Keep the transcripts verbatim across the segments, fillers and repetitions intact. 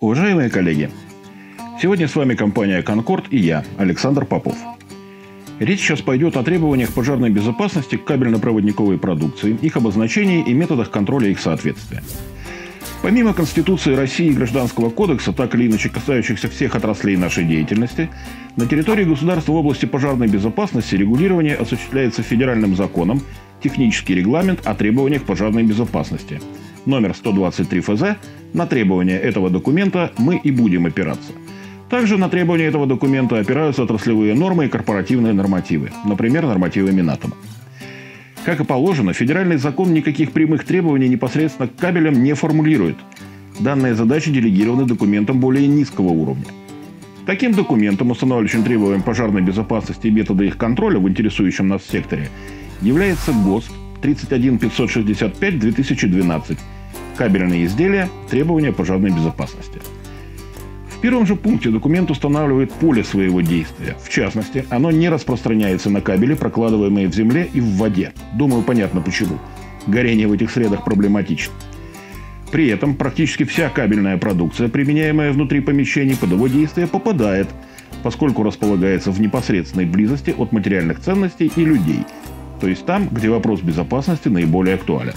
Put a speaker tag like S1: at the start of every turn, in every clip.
S1: Уважаемые коллеги, сегодня с вами компания «Конкорд» и я, Александр Попов. Речь сейчас пойдет о требованиях пожарной безопасности к кабельно-проводниковой продукции, их обозначении и методах контроля их соответствия. Помимо Конституции России и Гражданского кодекса, так или иначе касающихся всех отраслей нашей деятельности, на территории государства в области пожарной безопасности регулирование осуществляется федеральным законом «Технический регламент о требованиях пожарной безопасности» номер сто двадцать три эф зэ. На требования этого документа мы и будем опираться. Также на требования этого документа опираются отраслевые нормы и корпоративные нормативы, например, нормативы Минатома. Как и положено, федеральный закон никаких прямых требований непосредственно к кабелям не формулирует. Данные задачи делегированы документам более низкого уровня. Таким документом, устанавливающим требованиям пожарной безопасности и методы их контроля в интересующем нас секторе, является ГОСТ тридцать один пятьсот шестьдесят пять две тысячи двенадцать «Кабельные изделия. Требования пожарной безопасности». В первом же пункте документ устанавливает поле своего действия. В частности, оно не распространяется на кабели, прокладываемые в земле и в воде. Думаю, понятно почему. Горение в этих средах проблематично. При этом практически вся кабельная продукция, применяемая внутри помещений, под его действие попадает, поскольку располагается в непосредственной близости от материальных ценностей и людей, то есть там, где вопрос безопасности наиболее актуален.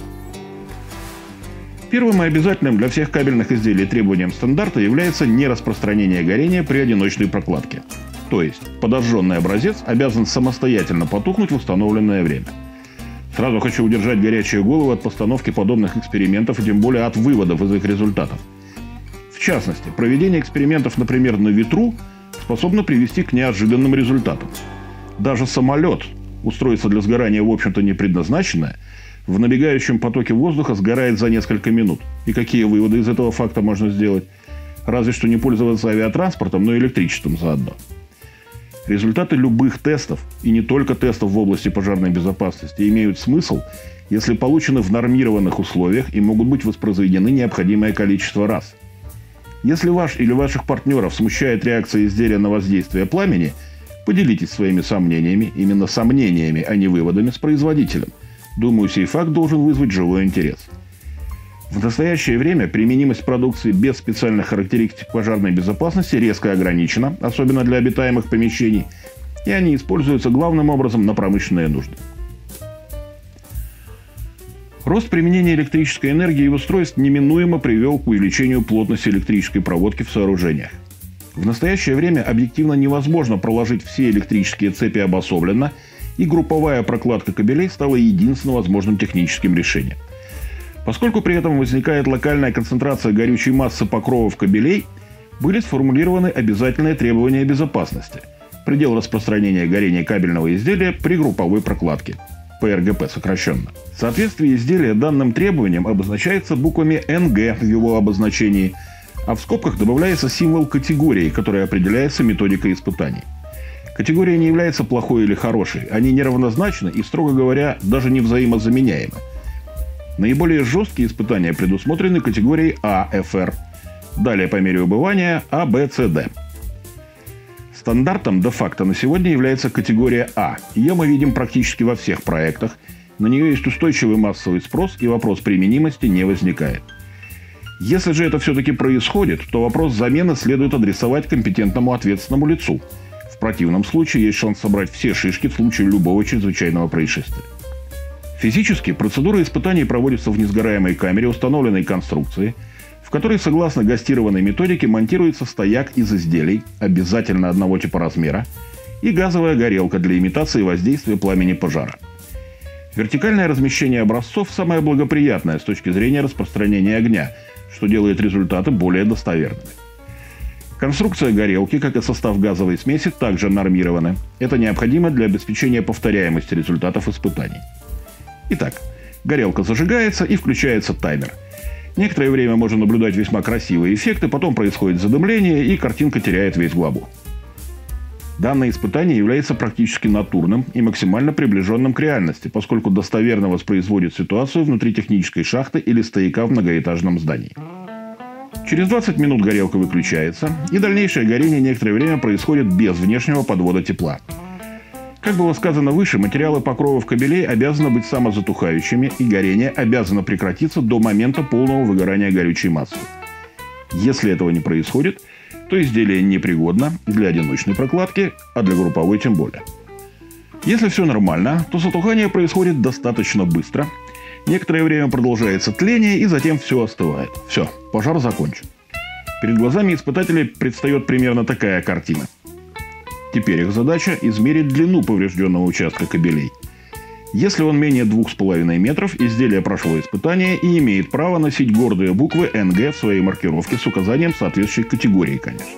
S1: Первым и обязательным для всех кабельных изделий требованием стандарта является нераспространение горения при одиночной прокладке. То есть подожженный образец обязан самостоятельно потухнуть в установленное время. Сразу хочу удержать горячие головы от постановки подобных экспериментов и тем более от выводов из их результатов. В частности, проведение экспериментов, например, на ветру, способно привести к неожиданным результатам. Даже самолет, устройство для сгорания, в общем-то, не предназначенное, в набегающем потоке воздуха сгорает за несколько минут. И какие выводы из этого факта можно сделать? Разве что не пользоваться авиатранспортом, но и электричеством заодно. Результаты любых тестов, и не только тестов в области пожарной безопасности, имеют смысл, если получены в нормированных условиях и могут быть воспроизведены необходимое количество раз. Если ваш или ваших партнеров смущает реакция изделия на воздействие пламени, поделитесь своими сомнениями, именно сомнениями, а не выводами, с производителем. Думаю, сей факт должен вызвать живой интерес. В настоящее время применимость продукции без специальных характеристик пожарной безопасности резко ограничена, особенно для обитаемых помещений, и они используются главным образом на промышленные нужды. Рост применения электрической энергии и устройств неминуемо привел к увеличению плотности электрической проводки в сооружениях. В настоящее время объективно невозможно проложить все электрические цепи обособленно, и групповая прокладка кабелей стала единственным возможным техническим решением. Поскольку при этом возникает локальная концентрация горючей массы покровов кабелей, были сформулированы обязательные требования безопасности. Предел распространения горения кабельного изделия при групповой прокладке. пэ эр гэ пэ сокращенно. Соответствие изделия данным требованиям обозначается буквами эн гэ в его обозначении, а в скобках добавляется символ категории, который определяется методикой испытаний. Категория не является плохой или хорошей, они неравнозначны и, строго говоря, даже не взаимозаменяемы. Наиболее жесткие испытания предусмотрены категорией А эф эр, далее по мере убывания А бэ цэ дэ. Стандартом де-факто на сегодня является категория А. Ее мы видим практически во всех проектах, на нее есть устойчивый массовый спрос и вопрос применимости не возникает. Если же это все-таки происходит, то вопрос замены следует адресовать компетентному ответственному лицу. В противном случае есть шанс собрать все шишки в случае любого чрезвычайного происшествия. Физически процедура испытаний проводится в несгораемой камере установленной конструкции, в которой, согласно ГОСТированной методике, монтируется стояк из изделий, обязательно одного типа размера, и газовая горелка для имитации воздействия пламени пожара. Вертикальное размещение образцов самое благоприятное с точки зрения распространения огня, что делает результаты более достоверными. Конструкция горелки, как и состав газовой смеси, также нормированы. Это необходимо для обеспечения повторяемости результатов испытаний. Итак, горелка зажигается и включается таймер. Некоторое время можно наблюдать весьма красивые эффекты, потом происходит задымление и картинка теряет весь гламур. Данное испытание является практически натурным и максимально приближенным к реальности, поскольку достоверно воспроизводит ситуацию внутри технической шахты или стояка в многоэтажном здании. Через двадцать минут горелка выключается, и дальнейшее горение некоторое время происходит без внешнего подвода тепла. Как было сказано выше, материалы покровов кабелей обязаны быть самозатухающими, и горение обязано прекратиться до момента полного выгорания горючей массы. Если этого не происходит, то изделие непригодно для одиночной прокладки, а для групповой тем более. Если все нормально, то затухание происходит достаточно быстро. Некоторое время продолжается тление, и затем все остывает. Все, пожар закончен. Перед глазами испытателей предстает примерно такая картина. Теперь их задача – измерить длину поврежденного участка кабелей. Если он менее двух с половиной метров, изделие прошло испытание и имеет право носить гордые буквы эн гэ в своей маркировке с указанием соответствующей категории, конечно.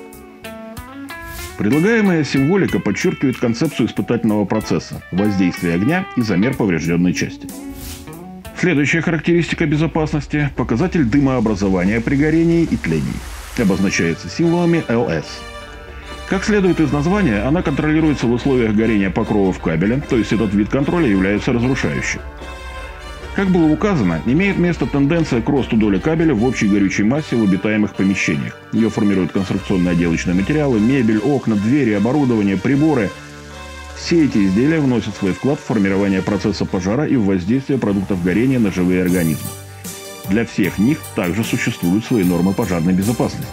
S1: Предлагаемая символика подчеркивает концепцию испытательного процесса – воздействие огня и замер поврежденной части. Следующая характеристика безопасности – показатель дымообразования при горении и тлении. Обозначается символами эл эс. Как следует из названия, она контролируется в условиях горения покровов кабеля, то есть этот вид контроля является разрушающим. Как было указано, имеет место тенденция к росту доли кабеля в общей горючей массе в обитаемых помещениях. Ее формируют конструкционные отделочные материалы, мебель, окна, двери, оборудование, приборы. Все эти изделия вносят свой вклад в формирование процесса пожара и в воздействие продуктов горения на живые организмы. Для всех них также существуют свои нормы пожарной безопасности.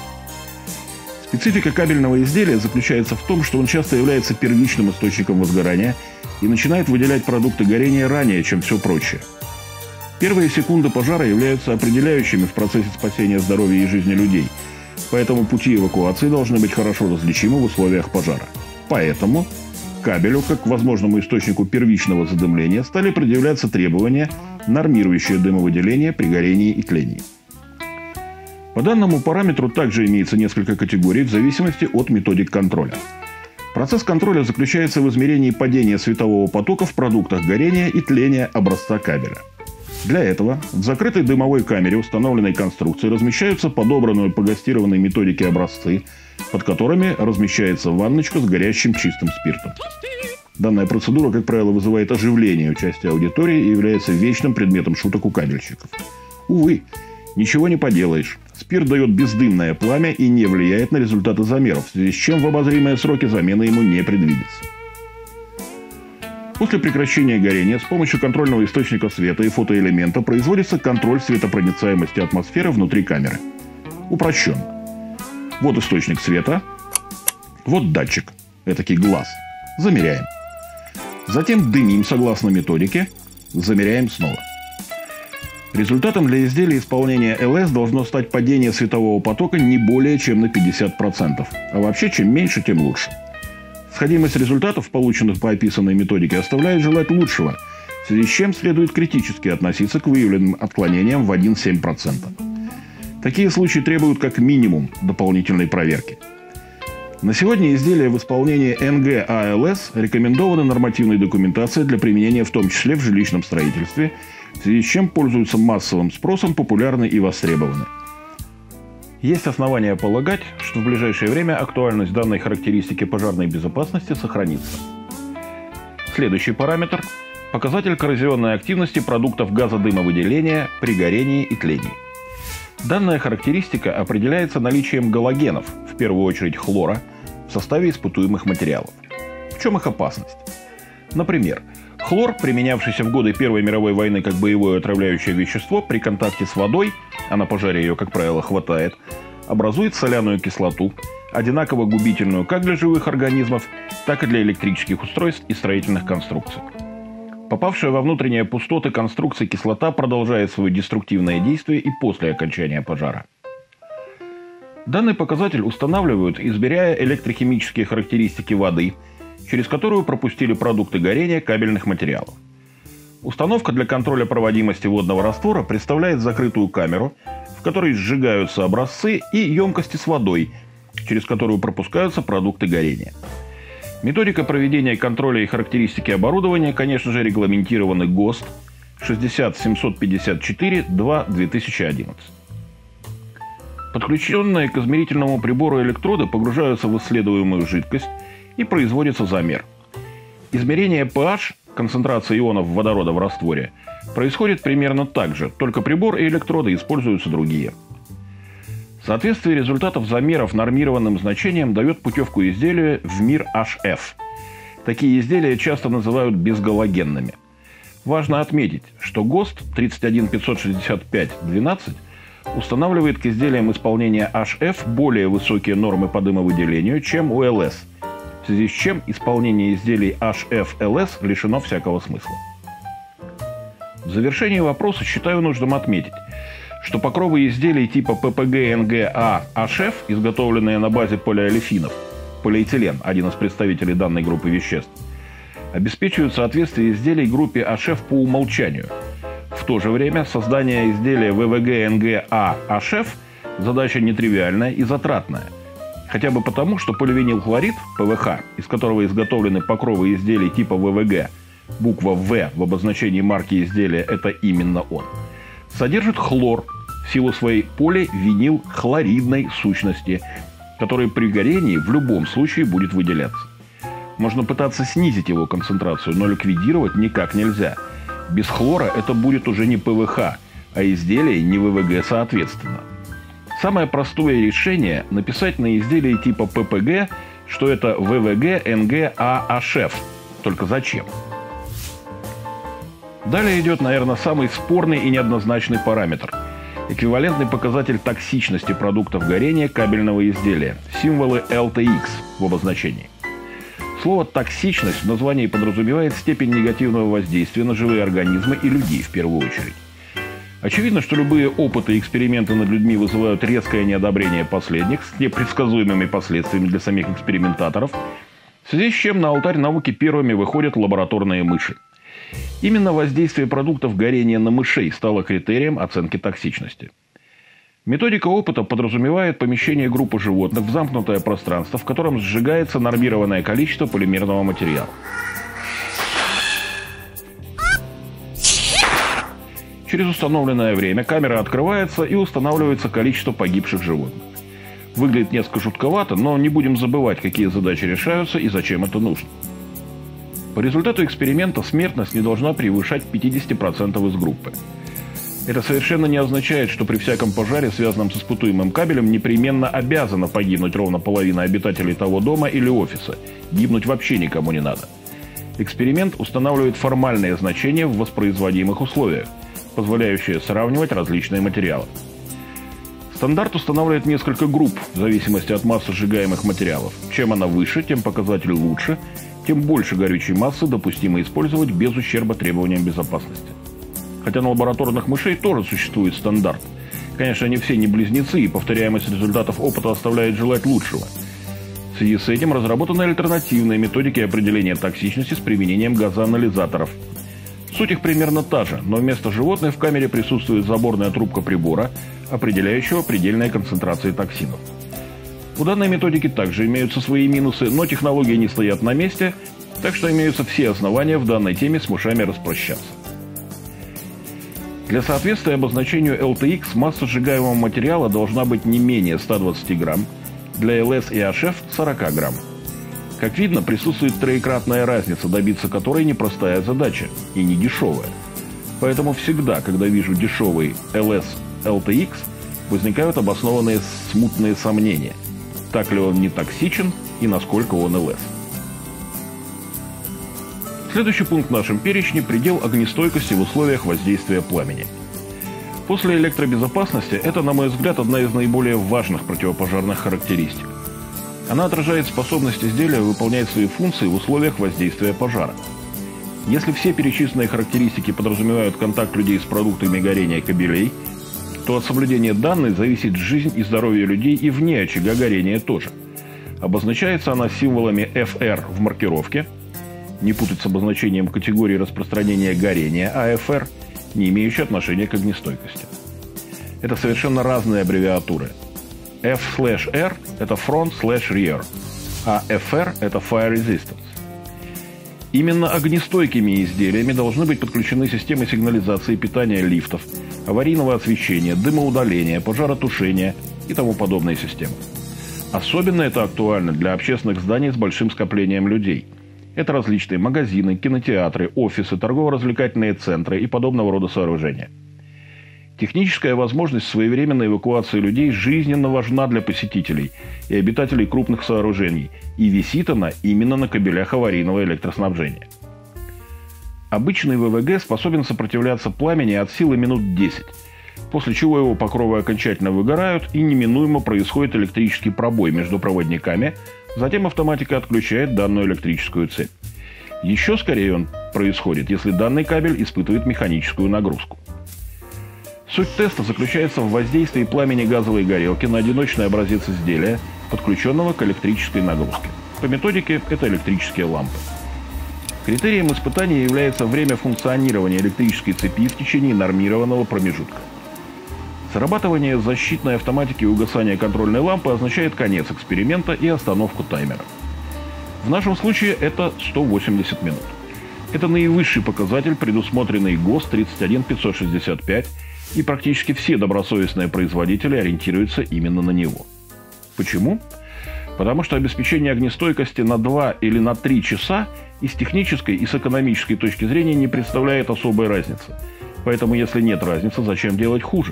S1: Специфика кабельного изделия заключается в том, что он часто является первичным источником возгорания и начинает выделять продукты горения ранее, чем все прочее. Первые секунды пожара являются определяющими в процессе спасения здоровья и жизни людей, поэтому пути эвакуации должны быть хорошо различимы в условиях пожара. Поэтому кабелю, как к возможному источнику первичного задымления, стали предъявляться требования, нормирующие дымовыделение при горении и тлении. По данному параметру также имеется несколько категорий в зависимости от методик контроля. Процесс контроля заключается в измерении падения светового потока в продуктах горения и тления образца кабеля. Для этого в закрытой дымовой камере установленной конструкции размещаются подобранные по гастированной методике образцы, под которыми размещается ванночка с горящим чистым спиртом. Данная процедура, как правило, вызывает оживление у части аудитории и является вечным предметом шуток у кабельщиков. Увы, ничего не поделаешь. Спирт дает бездымное пламя и не влияет на результаты замеров, в связи с чем в обозримые сроки замены ему не предвидится. После прекращения горения с помощью контрольного источника света и фотоэлемента производится контроль светопроницаемости атмосферы внутри камеры. Упрощенно. Вот источник света, вот датчик, этакий глаз. Замеряем. Затем дымим согласно методике, замеряем снова. Результатом для изделия исполнения эл эс должно стать падение светового потока не более чем на пятьдесят процентов. А вообще, чем меньше, тем лучше. Сходимость результатов, полученных по описанной методике, оставляет желать лучшего, в связи с чем следует критически относиться к выявленным отклонениям в один целых семь десятых процента. Такие случаи требуют как минимум дополнительной проверки. На сегодня изделия в исполнении эн гэ а эл эс рекомендованы нормативной документацией для применения в том числе в жилищном строительстве, в связи с чем пользуются массовым спросом, популярны и востребованы. Есть основания полагать, что в ближайшее время актуальность данной характеристики пожарной безопасности сохранится. Следующий параметр – показатель коррозионной активности продуктов газодымовыделения при горении и тлении. Данная характеристика определяется наличием галогенов, в первую очередь хлора, в составе испытуемых материалов. В чем их опасность? Например, хлор, применявшийся в годы Первой мировой войны как боевое отравляющее вещество, при контакте с водой, а на пожаре ее, как правило, хватает, образует соляную кислоту, одинаково губительную как для живых организмов, так и для электрических устройств и строительных конструкций. Попавшая во внутренние пустоты конструкции кислота продолжает свое деструктивное действие и после окончания пожара. Данный показатель устанавливают, измеряя электрохимические характеристики воды, через которую пропустили продукты горения кабельных материалов. Установка для контроля проводимости водного раствора представляет закрытую камеру, в которой сжигаются образцы и емкости с водой, через которую пропускаются продукты горения. Методика проведения контроля и характеристики оборудования, конечно же, регламентированы ГОСТ шестьдесят семьсот пятьдесят четыре два две тысячи одиннадцать. Подключенные к измерительному прибору электроды погружаются в исследуемую жидкость и производится замер. Измерение pH, концентрации ионов водорода в растворе, происходит примерно так же, только прибор и электроды используются другие. Соответствие результатов замеров нормированным значениям дает путевку изделия в мир эйч эф. Такие изделия часто называют безгалогенными. Важно отметить, что ГОСТ тридцать один пятьсот шестьдесят пять двенадцать устанавливает к изделиям исполнения эйч эф более высокие нормы по дымовыделению, чем у эл эс, в связи с чем исполнение изделий эйч эф эл эс лишено всякого смысла. В завершении вопроса считаю нужным отметить, что покровы изделий типа пэ пэ гэ эн гэ а эйч эф, изготовленные на базе полиолефинов, полиэтилен – один из представителей данной группы веществ, обеспечивают соответствие изделий группе эйч эф по умолчанию. В то же время создание изделия вэ вэ гэ эн гэ а эйч эф – задача нетривиальная и затратная. Хотя бы потому, что поливинилхлорид, пэ вэ ха, из которого изготовлены покровы изделий типа вэ вэ гэ, буква «В» в обозначении марки изделия – это именно он, содержит хлор в силу своей поливинилхлоридной сущности, который при горении в любом случае будет выделяться. Можно пытаться снизить его концентрацию, но ликвидировать никак нельзя. Без хлора это будет уже не пэ вэ ха, а изделие не вэ вэ гэ соответственно. Самое простое решение – написать на изделии типа пэ пэ гэ, что это вэ вэ гэ эн гэ а эйч эф. Только зачем? Далее идет, наверное, самый спорный и неоднозначный параметр – эквивалентный показатель токсичности продуктов горения кабельного изделия – символы эл тэ икс в обозначении. Слово «токсичность» в названии подразумевает степень негативного воздействия на живые организмы и людей в первую очередь. Очевидно, что любые опыты и эксперименты над людьми вызывают резкое неодобрение последних с непредсказуемыми последствиями для самих экспериментаторов, в связи с чем на алтарь науки первыми выходят лабораторные мыши. Именно воздействие продуктов горения на мышей стало критерием оценки токсичности. Методика опыта подразумевает помещение группы животных в замкнутое пространство, в котором сжигается нормированное количество полимерного материала. Через установленное время камера открывается и устанавливается количество погибших животных. Выглядит несколько жутковато, но не будем забывать, какие задачи решаются и зачем это нужно. По результату эксперимента смертность не должна превышать пятьдесят процентов из группы. Это совершенно не означает, что при всяком пожаре, связанном с испытуемым кабелем, непременно обязана погибнуть ровно половина обитателей того дома или офиса. Гибнуть вообще никому не надо. Эксперимент устанавливает формальные значения в воспроизводимых условиях, позволяющие сравнивать различные материалы. Стандарт устанавливает несколько групп в зависимости от массы сжигаемых материалов. Чем она выше, тем показатель лучше, тем больше горючей массы допустимо использовать без ущерба требованиям безопасности. Хотя на лабораторных мышей тоже существует стандарт. Конечно, они все не близнецы, и повторяемость результатов опыта оставляет желать лучшего. В связи с этим разработаны альтернативные методики определения токсичности с применением газоанализаторов. Суть их примерно та же, но вместо животных в камере присутствует заборная трубка прибора, определяющего предельные концентрации токсинов. У данной методики также имеются свои минусы, но технологии не стоят на месте, так что имеются все основания в данной теме с мышами распрощаться. Для соответствия обозначению эл тэ икс масса сжигаемого материала должна быть не менее ста двадцати грамм, для эл эс и эйч эф – сорок грамм. Как видно, присутствует троекратная разница, добиться которой непростая задача и не дешевая. Поэтому всегда, когда вижу дешевый эл эс эл тэ икс, возникают обоснованные смутные сомнения, так ли он не токсичен и насколько он эл эс. Следующий пункт в нашем перечне – предел огнестойкости в условиях воздействия пламени. После электробезопасности это, на мой взгляд, одна из наиболее важных противопожарных характеристик. Она отражает способность изделия выполнять свои функции в условиях воздействия пожара. Если все перечисленные характеристики подразумевают контакт людей с продуктами горения кабелей, то от соблюдения данной зависит жизнь и здоровье людей и вне очага горения тоже. Обозначается она символами эф эр в маркировке, не путать с обозначением категории распространения горения а эф эр, не имеющей отношения к огнестойкости. Это совершенно разные аббревиатуры. F/R – это front/rear, а эф эр – это fire resistance. Именно огнестойкими изделиями должны быть подключены системы сигнализации питания лифтов, аварийного освещения, дымоудаления, пожаротушения и тому подобные системы. Особенно это актуально для общественных зданий с большим скоплением людей. Это различные магазины, кинотеатры, офисы, торгово-развлекательные центры и подобного рода сооружения. Техническая возможность своевременной эвакуации людей жизненно важна для посетителей и обитателей крупных сооружений, и висит она именно на кабелях аварийного электроснабжения. Обычный вэ вэ гэ способен сопротивляться пламени от силы минут десять. после чего его покровы окончательно выгорают и неминуемо происходит электрический пробой между проводниками, затем автоматика отключает данную электрическую цепь. Еще скорее он происходит, если данный кабель испытывает механическую нагрузку. Суть теста заключается в воздействии пламени газовой горелки на одиночный образец изделия, подключенного к электрической нагрузке. По методике это электрические лампы. Критерием испытания является время функционирования электрической цепи в течение нормированного промежутка. Срабатывание защитной автоматики и угасание контрольной лампы означает конец эксперимента и остановку таймера. В нашем случае это сто восемьдесят минут. Это наивысший показатель, предусмотренный ГОСТ тридцать один пятьсот шестьдесят пять, и практически все добросовестные производители ориентируются именно на него. Почему? Потому что обеспечение огнестойкости на два или на три часа и с технической, и с экономической точки зрения не представляет особой разницы. Поэтому, если нет разницы, зачем делать хуже?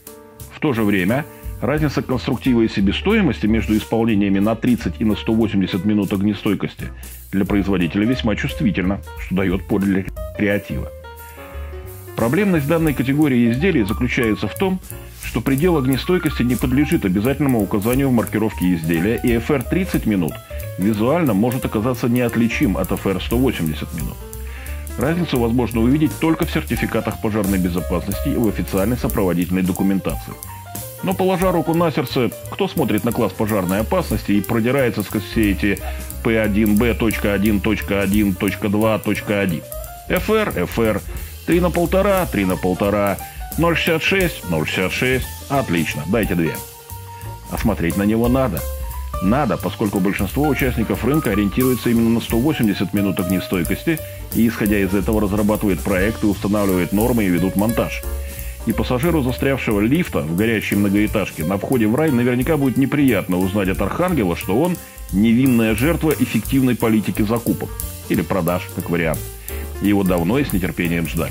S1: В то же время, разница конструктива и себестоимости между исполнениями на тридцать и на сто восемьдесят минут огнестойкости для производителя весьма чувствительна, что дает поле для креатива. Проблемность данной категории изделий заключается в том, что предел огнестойкости не подлежит обязательному указанию в маркировке изделия, и эф эр тридцать минут визуально может оказаться неотличим от эф эр сто восемьдесят минут. Разницу возможно увидеть только в сертификатах пожарной безопасности и в официальной сопроводительной документации. Но, положа руку на сердце, кто смотрит на класс пожарной опасности и продирается сквозь все эти пэ один бэ точка один точка один точка два точка один? эф эр, эф эр, три на полтора, три на полтора, ноль шестьдесят шесть, ноль шестьдесят шесть. Отлично, дайте две. А смотреть на него надо. Надо, поскольку большинство участников рынка ориентируется именно на сто восемьдесят минут огнестойкости и, исходя из этого, разрабатывает проекты, устанавливает нормы и ведут монтаж. И пассажиру застрявшего лифта в горящей многоэтажке на входе в рай наверняка будет неприятно узнать от Архангела, что он невинная жертва эффективной политики закупок. Или продаж, как вариант. И его давно и с нетерпением ждали.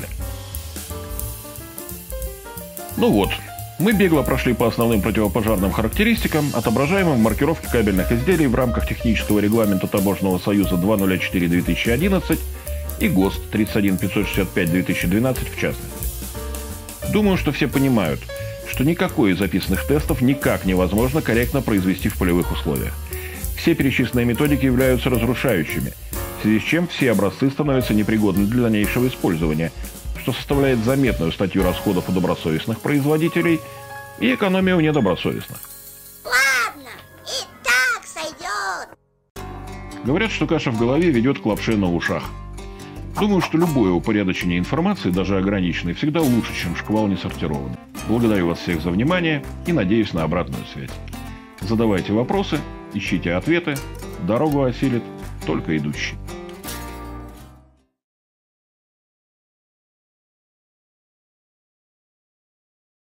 S1: Ну вот, мы бегло прошли по основным противопожарным характеристикам, отображаемым в маркировке кабельных изделий в рамках технического регламента Таможенного союза двести четыре две тысячи одиннадцать и ГОСТ тридцать один пятьсот шестьдесят пять две тысячи двенадцать в частности. Думаю, что все понимают, что никакой из записанных тестов никак невозможно корректно произвести в полевых условиях. Все перечисленные методики являются разрушающими, в связи с чем все образцы становятся непригодны для дальнейшего использования, что составляет заметную статью расходов у добросовестных производителей и экономию у недобросовестных.
S2: Ладно, и так сойдет.
S1: Говорят, что каша в голове ведет к лапше на ушах. Думаю, что любое упорядочение информации, даже ограниченной, всегда лучше, чем шквал несортированный. Благодарю вас всех за внимание и надеюсь на обратную связь. Задавайте вопросы, ищите ответы. Дорогу осилит только идущий.